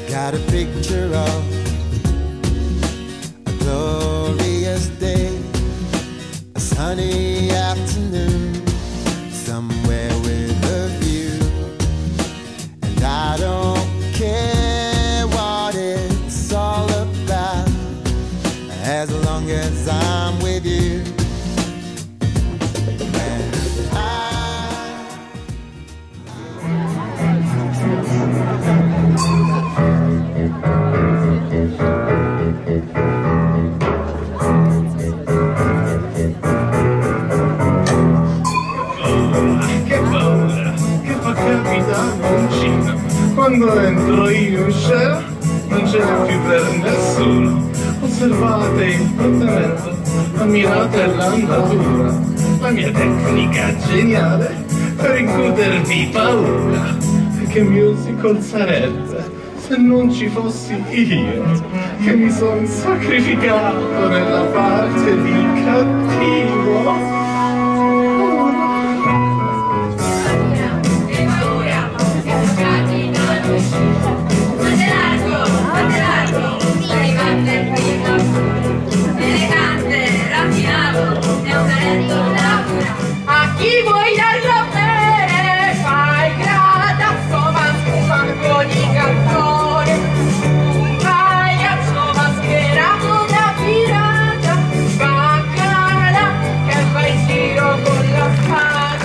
got a picture of a glorious day, a sunny afternoon, somewhere with a view. And I don't care what it's all about, as long as I'm with you. Quando entro in uscita non ce n'è più per nessuno. Osservate il trattamento, ammirate l'andatura, la mia tecnica geniale per incutervi paura. Che musical sarebbe se non ci fossi io, che mi sono sacrificato nella parte di cattivo. A chi vuoi darlo bene, fai gradasso, ma scusa di cantone. Un pagliaccio mascherato da pirata, baccala, che fa il giro con la spada.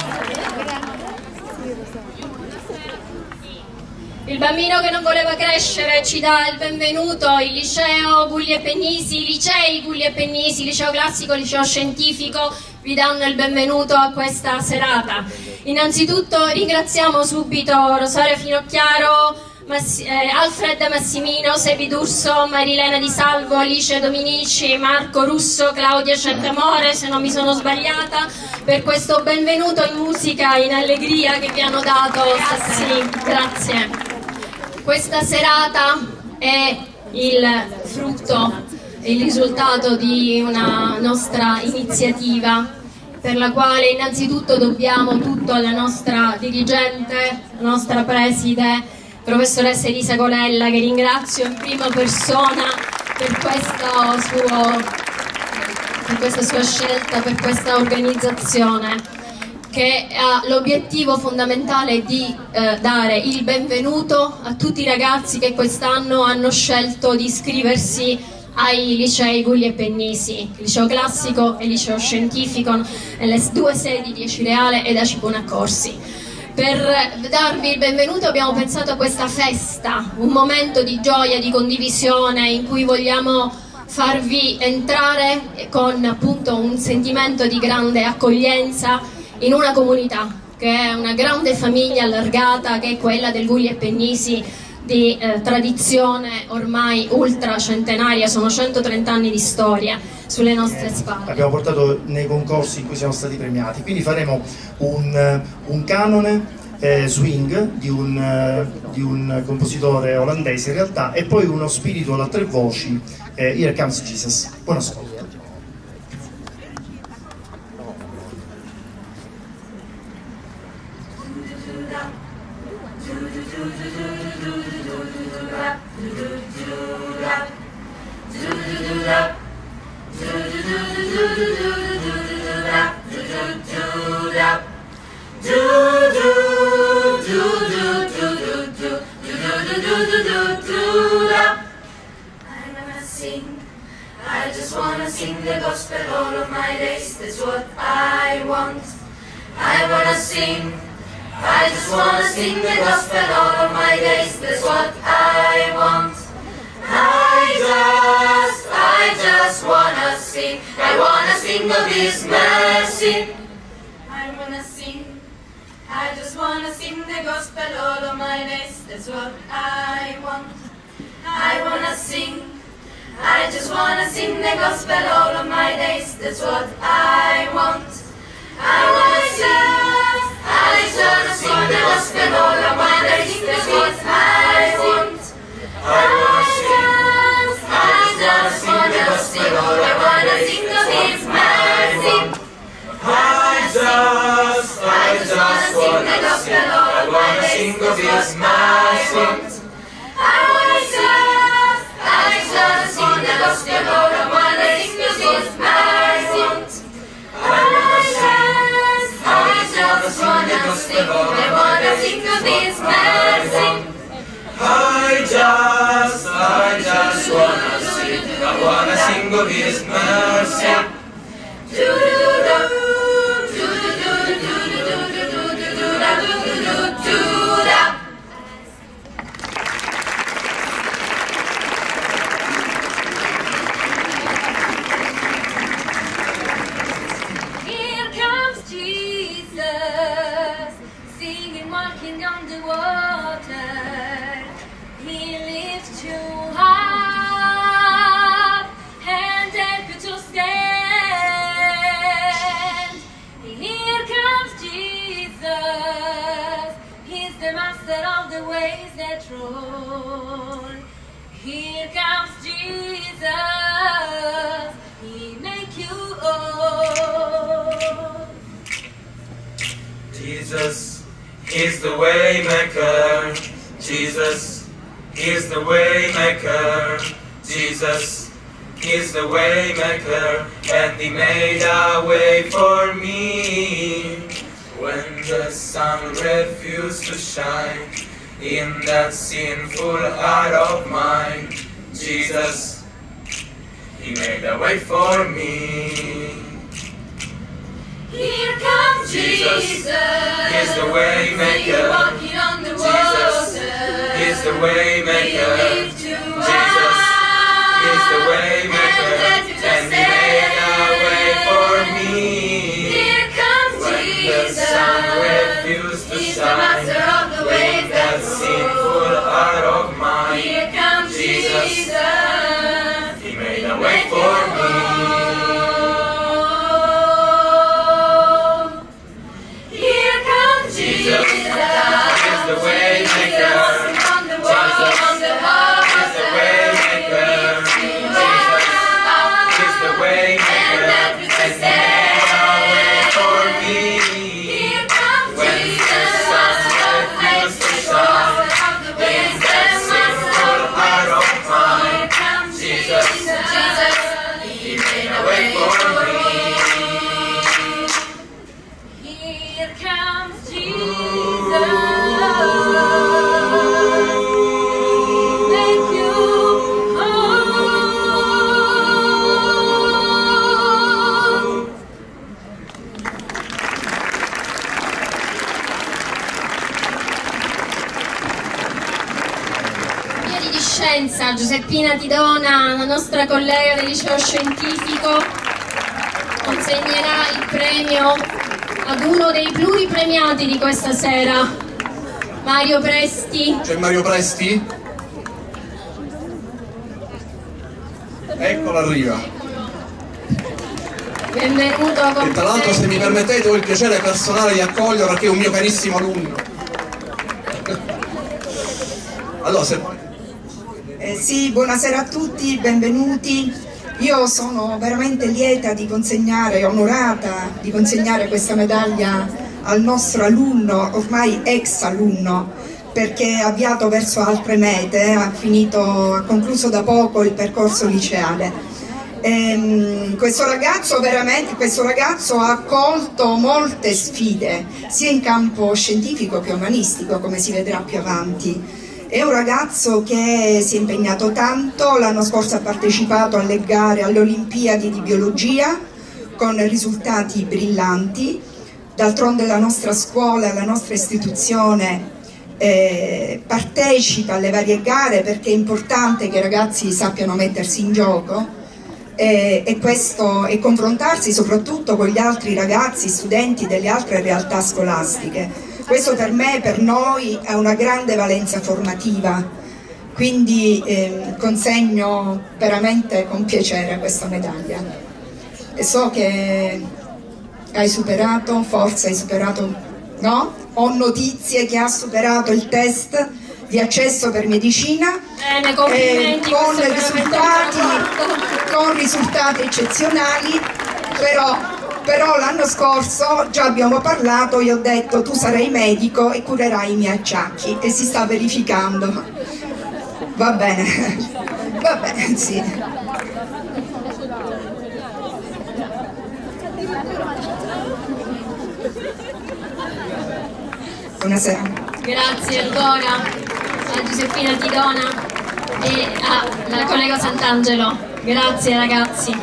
Il bambino che non voleva crescere ci dà il benvenuto, il liceo Gulli e Pennisi, i licei Gulli e Pennisi, liceo classico, liceo scientifico, vi danno il benvenuto a questa serata. Innanzitutto ringraziamo subito Rosario Finocchiaro, Alfred Massimino, Sebi D'Urso, Marilena Di Salvo, Alice Dominici, Marco Russo, Claudia Centamore, se non mi sono sbagliata, per questo benvenuto in musica, in allegria che vi hanno dato. Sì, grazie. Questa serata è il frutto, il risultato di una nostra iniziativa per la quale innanzitutto dobbiamo tutto alla nostra dirigente, la nostra preside, professoressa Elisa Colella, che ringrazio in prima persona per questa sua scelta, per questa organizzazione, che ha l'obiettivo fondamentale di dare il benvenuto a tutti i ragazzi che quest'anno hanno scelto di iscriversi ai licei Gulli e Pennisi, liceo classico e liceo scientifico, nelle due sedi di Acireale e da Cipona Corsi. Per darvi il benvenuto abbiamo pensato a questa festa, un momento di gioia, di condivisione, in cui vogliamo farvi entrare con appunto un sentimento di grande accoglienza in una comunità che è una grande famiglia allargata, che è quella del Gulli e Pennisi, di tradizione ormai ultracentenaria. Sono 130 anni di storia sulle nostre spalle. Abbiamo portato nei concorsi in cui siamo stati premiati, quindi faremo un canone swing di un compositore olandese in realtà, e poi uno spiritual a tre voci, Here Comes Jesus. Buon ascolto. I just wanna sing the gospel all of my days, that's what I want. I wanna sing, I just wanna sing the gospel all of my days, that's what I want. I just wanna sing, I wanna sing of His mercy. I wanna sing, I just wanna sing the gospel all of my days, that's what I want. I wanna sing, I just wanna sing the gospel all of my days, that's what I want. I wanna sing, I just wanna sing the gospel all of my days, that's what I want. I wanna sing, I just wanna sing, I wanna sing of His mercy. I just wanna sing the gospel all of my days, that's what I want. gospel, all I wanna sing of His mercy. I just wanna sing, I wanna sing of His mercy. I just wanna sing, I wanna sing of His mercy. Here comes Jesus, singing, walking on the water. He lifts you up and help you to stand. Here comes Jesus, He's the master of the waves that roll. Here comes Jesus, He make you whole. Jesus is the way maker. Jesus is the way maker. Jesus is the way maker, and He made a way for me. When the sun refused to shine in that sinful heart of mine, Jesus, He made a way for me. Here comes Jesus Jesus, is the way maker. walking on the Jesus water. is the way maker. He lifts you Jesus is the way maker, and He made a way for me. Here comes When the Jesus, sun refused to He's the shine master of the in waves that that sinful roll. heart of mine, Here comes Jesus, Jesus, He made a way for me. Here comes Jesus Jesus, is the way maker. on the Jesus water. is the way maker. Jesus is the way maker, and He made a way for me. Here comes When the sun refused to shine in that sinful heart of mine, Jesus, He made a way for me. Here comes Jesus. Thank you. Oh. Via di Scienza, Giuseppina Tidona, la nostra collega del liceo scientifico, consegnerà il premio ad uno dei pluripremiati di questa sera, Mario Presti. C'è Mario Presti? Eccolo, arriva. Benvenuto con E tra l'altro, se mi permettete, ho il piacere personale di accoglierlo perché è un mio carissimo alunno. Allora, se... Sì, buonasera a tutti, benvenuti. Io sono veramente lieta di consegnare, onorata di consegnare questa medaglia al nostro alunno, ormai ex alunno, perché è avviato verso altre mete, ha concluso da poco il percorso liceale. Questo ragazzo ha accolto molte sfide, sia in campo scientifico che umanistico, come si vedrà più avanti. È un ragazzo che si è impegnato tanto, l'anno scorso ha partecipato alle gare, alle Olimpiadi di biologia, con risultati brillanti. D'altronde la nostra scuola, la nostra istituzione partecipa alle varie gare perché è importante che i ragazzi sappiano mettersi in gioco e confrontarsi soprattutto con gli altri ragazzi, studenti delle altre realtà scolastiche. Questo per me, per noi, ha una grande valenza formativa, quindi consegno veramente con piacere questa medaglia. E so che hai superato, forse hai superato, no? Ho notizie che ha superato il test di accesso per medicina. Bene, complimenti, con risultati eccezionali, però l'anno scorso già abbiamo parlato, io ho detto tu sarai medico e curerai i miei acciacchi e si sta verificando. Va bene, Vabbè, sì. Buonasera. Grazie ancora a Giuseppina Tidona e alla collega Sant'Angelo. Grazie ragazzi.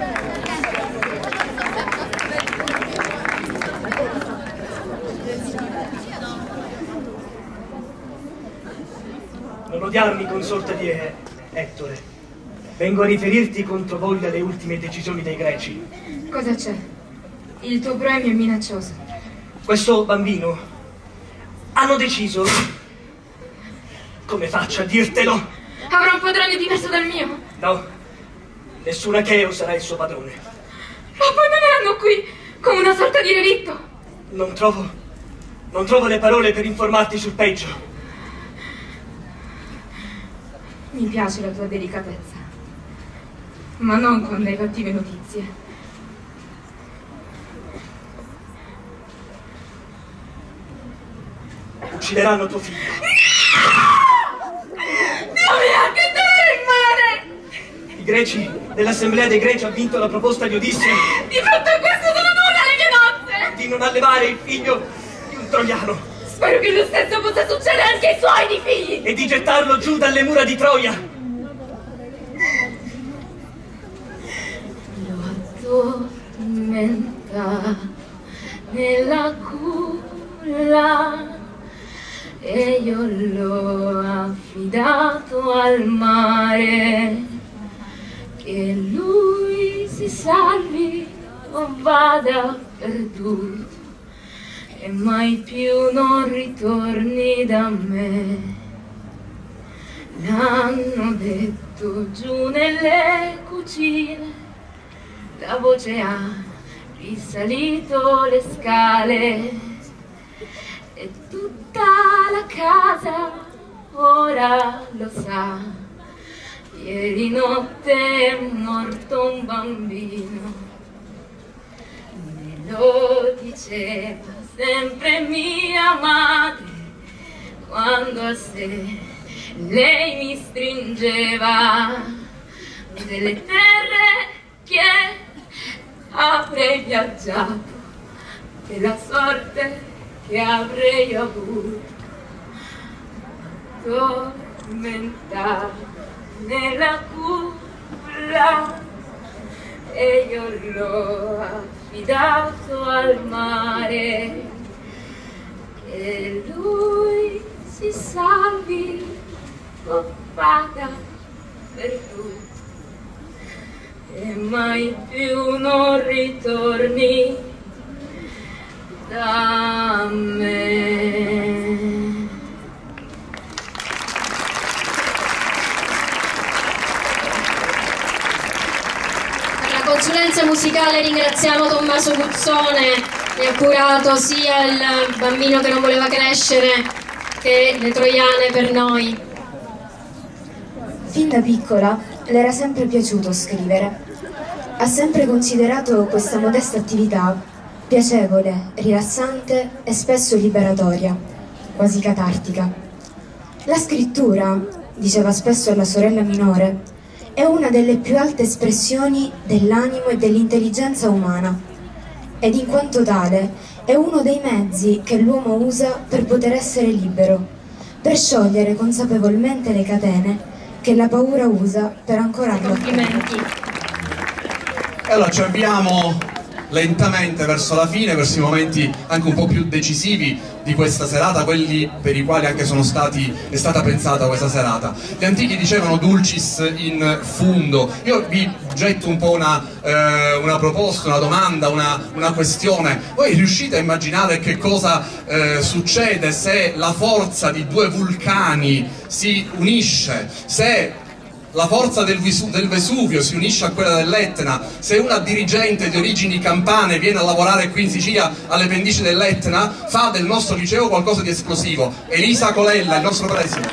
Non odiarmi, consorte di Ettore. Vengo a riferirti contro voglia le ultime decisioni dei greci. Cosa c'è? Il tuo premio è minaccioso. Questo bambino hanno deciso. Come faccio a dirtelo? Avrà un padrone diverso dal mio. No, nessun acheo sarà il suo padrone. Lo abbandoneranno qui come una sorta di relitto. Non trovo le parole per informarti sul peggio. Mi piace la tua delicatezza, ma non con le cattive notizie. Uccideranno tuo figlio. Dio mio, che dolore il mare! I greci, dell'assemblea dei greci ha vinto la proposta di Odisseo. Di fronte a questo sono nulla le mie nozze! Di non allevare il figlio di un troiano. Spero che lo stesso possa succedere anche ai suoi di figli! E di gettarlo giù dalle mura di Troia. Lo addormenta nella culla e io l'ho affidato al mare. Che lui si salvi o vada perduto e mai più non ritorni da me. L'hanno detto giù nelle cucine, la voce ha risalito le scale e tutta la casa ora lo sa. Ieri notte è morto un bambino, me lo diceva sempre mia madre quando a sé lei mi stringeva. Delle terre che avrei viaggiato, della sorte che avrei avuto, tormentata nella culla e io l'ho affidato al mare. Che lui si salvi o vada perduto e mai più non ritorni da me. Consulenza musicale ringraziamo Tommaso Guzzone che ha curato sia il bambino che non voleva crescere che le troiane per noi. Fin da piccola le era sempre piaciuto scrivere. Ha sempre considerato questa modesta attività piacevole, rilassante e spesso liberatoria, quasi catartica. La scrittura, diceva spesso alla sorella minore, è una delle più alte espressioni dell'animo e dell'intelligenza umana ed in quanto tale è uno dei mezzi che l'uomo usa per poter essere libero, per sciogliere consapevolmente le catene che la paura usa per ancorarlo. Complimenti. E allora ci avviamo lentamente verso la fine, verso i momenti anche un po' più decisivi di questa serata, quelli per i quali anche è stata pensata questa serata. Gli antichi dicevano dulcis in fundo. Io vi getto un po' una proposta, una domanda, una questione. Voi riuscite a immaginare che cosa succede se la forza di due vulcani si unisce, se la forza del Vesuvio si unisce a quella dell'Etna, se una dirigente di origini campane viene a lavorare qui in Sicilia alle pendici dell'Etna, fa del nostro liceo qualcosa di esplosivo. Elisa Colella, il nostro preside.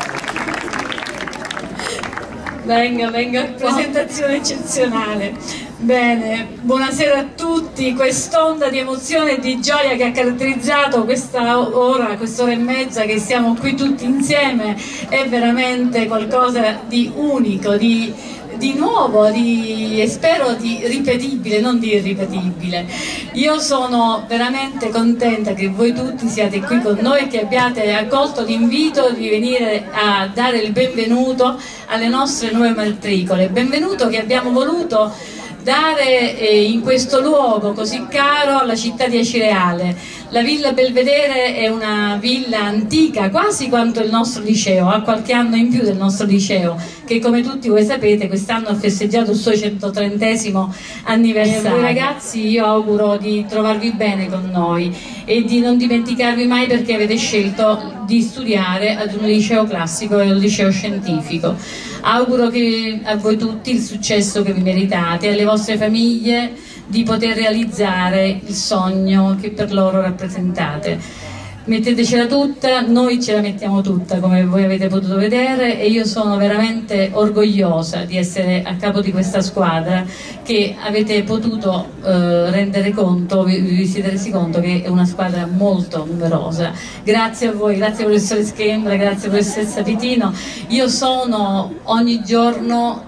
Venga, presentazione eccezionale. Bene, buonasera a tutti. Quest'onda di emozione e di gioia che ha caratterizzato quest'ora e mezza che siamo qui tutti insieme è veramente qualcosa di unico, di nuovo, e spero di ripetibile, non di irripetibile. Io sono veramente contenta che voi tutti siate qui con noi e che abbiate accolto l'invito di venire a dare il benvenuto alle nostre nuove matricole. Benvenuto che abbiamo voluto dare in questo luogo così caro alla città di Acireale. La Villa Belvedere è una villa antica, quasi quanto il nostro liceo, ha qualche anno in più del nostro liceo, che come tutti voi sapete quest'anno ha festeggiato il suo 130° anniversario. A voi ragazzi io auguro di trovarvi bene con noi e di non dimenticarvi mai perché avete scelto di studiare ad un liceo classico e un liceo scientifico. Auguro a voi tutti il successo che vi meritate, alle vostre famiglie di poter realizzare il sogno che per loro rappresentate. Mettetecela tutta, noi ce la mettiamo tutta come voi avete potuto vedere e io sono veramente orgogliosa di essere a capo di questa squadra che avete potuto rendere conto, vi siete resi conto che è una squadra molto numerosa. Grazie a voi, grazie professore Schembra, grazie professoressa Pitino. Io sono ogni giorno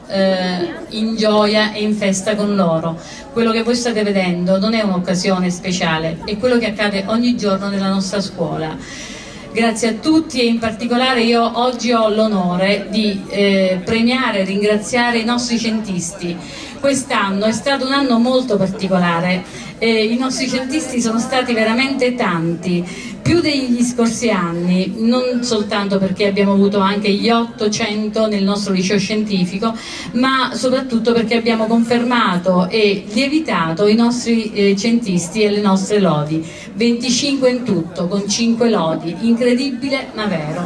in gioia e in festa con loro. Quello che voi state vedendo non è un'occasione speciale, è quello che accade ogni giorno nella nostra scuola. Grazie a tutti e in particolare io oggi ho l'onore di premiare e ringraziare i nostri centisti. Quest'anno è stato un anno molto particolare, i nostri centisti sono stati veramente tanti, più degli scorsi anni, non soltanto perché abbiamo avuto anche gli 800 nel nostro liceo scientifico, ma soprattutto perché abbiamo confermato e lievitato i nostri centisti e le nostre lodi, 25 in tutto, con 5 lodi, incredibile ma vero.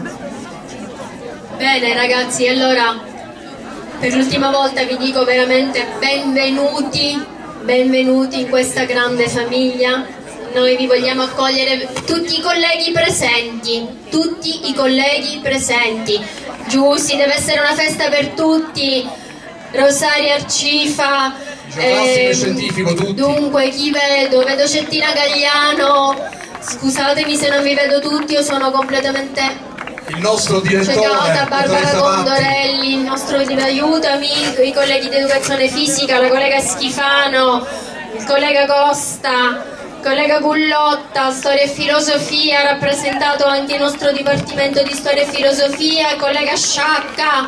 Bene ragazzi, allora per l'ultima volta vi dico veramente benvenuti in questa grande famiglia. Noi vi vogliamo accogliere tutti i colleghi presenti, Giussi, deve essere una festa per tutti, Rosaria Arcifa, scientifico, tutti. Dunque chi vedo Cettina Gagliano, scusatemi se non vi vedo tutti, io sono completamente il nostro direttore Cegata, Barbara Condorelli, il nostro aiutami, i colleghi di educazione fisica, la collega Schifano, il collega Costa, il collega Gullotta, storia e filosofia, ha rappresentato anche il nostro dipartimento di storia e filosofia, il collega Sciacca,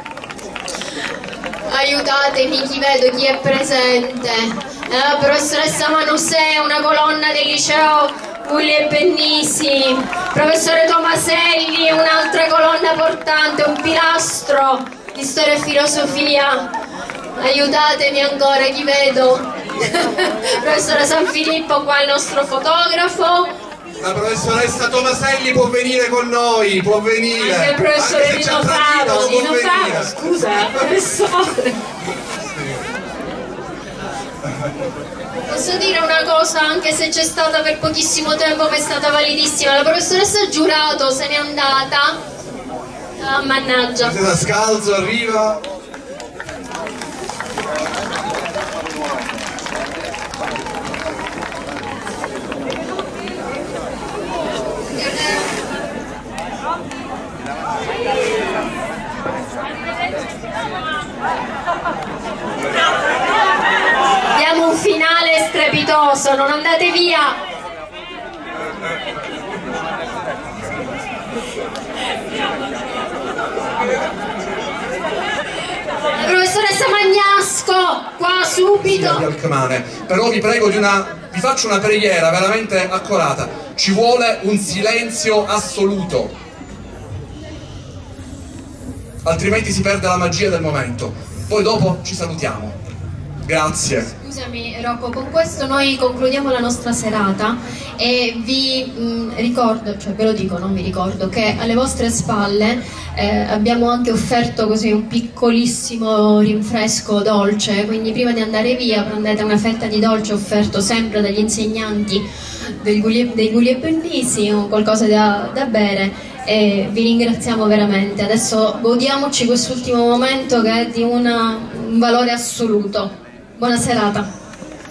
aiutatemi, chi vedo, chi è presente, la professoressa Manusè, una colonna del liceo Gulli e Pennisi, professore Tomaselli, un'altra colonna portante, un pilastro di storia e filosofia, aiutatemi ancora, chi vedo? Professore San Filippo, qua il nostro fotografo. La professoressa Tomaselli può venire con noi, può venire. Anche il professore Nino Faro, scusa, professore. Posso dire una cosa, anche se c'è stata per pochissimo tempo ma è stata validissima, la professoressa Giurato se n'è andata, mannaggia. Da Scalzo arriva. Diamo un finale strepitoso, non andate via! La professoressa Magnasco, qua subito! Di Alcmane. Però vi prego vi faccio una preghiera veramente accorata, ci vuole un silenzio assoluto, altrimenti si perde la magia del momento. Poi dopo ci salutiamo. Grazie. Scusami Rocco, con questo noi concludiamo la nostra serata e vi ricordo, cioè ve lo dico, non vi ricordo, che alle vostre spalle abbiamo anche offerto così un piccolissimo rinfresco dolce, quindi prima di andare via prendete una fetta di dolce offerto sempre dagli insegnanti dei Gulli e Pennisi, qualcosa da bere e vi ringraziamo veramente. Adesso godiamoci quest'ultimo momento che è di un valore assoluto. Buona serata.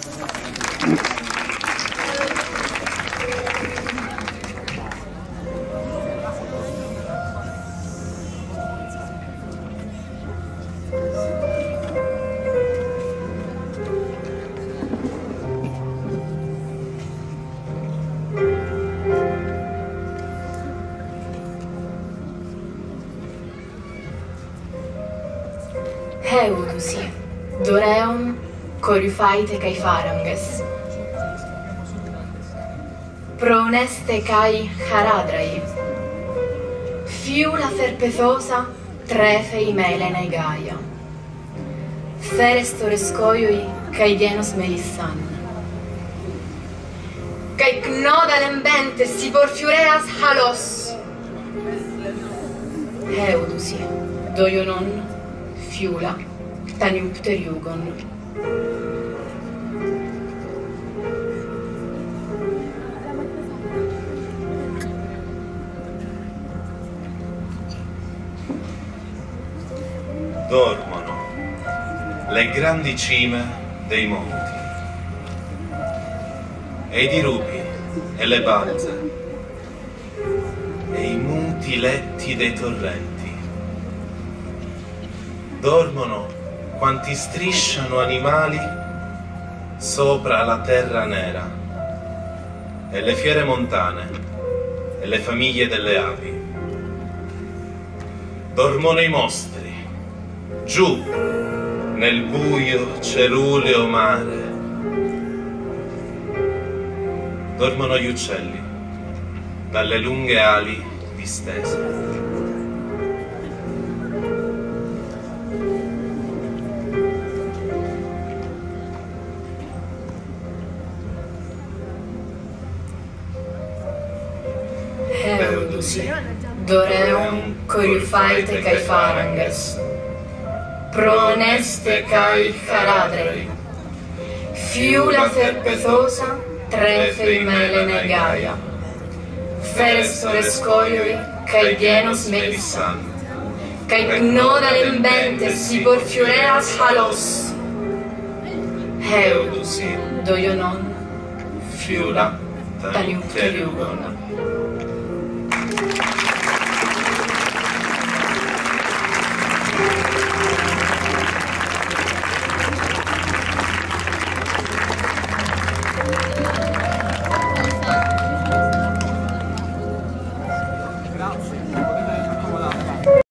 Eudusi, Doreon, Coriufaite kai Faranges, Proneste kai Haradrai, Fiula ferpefosa, Trefei Melenai Gaia, Ferestores kai Genos Melissan, kai Knoda lembente si porfiureas halos, Eudusi, Doionon, Fiula, Taniupteriugon. Dormono le grandi cime dei monti, e i dirupi e le balze, e i muti letti dei torrenti. Dormono quanti strisciano animali sopra la terra nera, e le fiere montane e le famiglie delle api. Dormono i mostri giù nel buio ceruleo mare. Dormono gli uccelli dalle lunghe ali distese. Eudusi, Doreon, Coriufaite kai Faranges, Proneste kai Haradrei, Fiula ferpefosa, Trefei Melenai Gaia, Ferestores kai Genos Melissan, kai Knoda lembente si porfiureas halos, Eudusi, Doionon, Fiula, Taniupteriugon.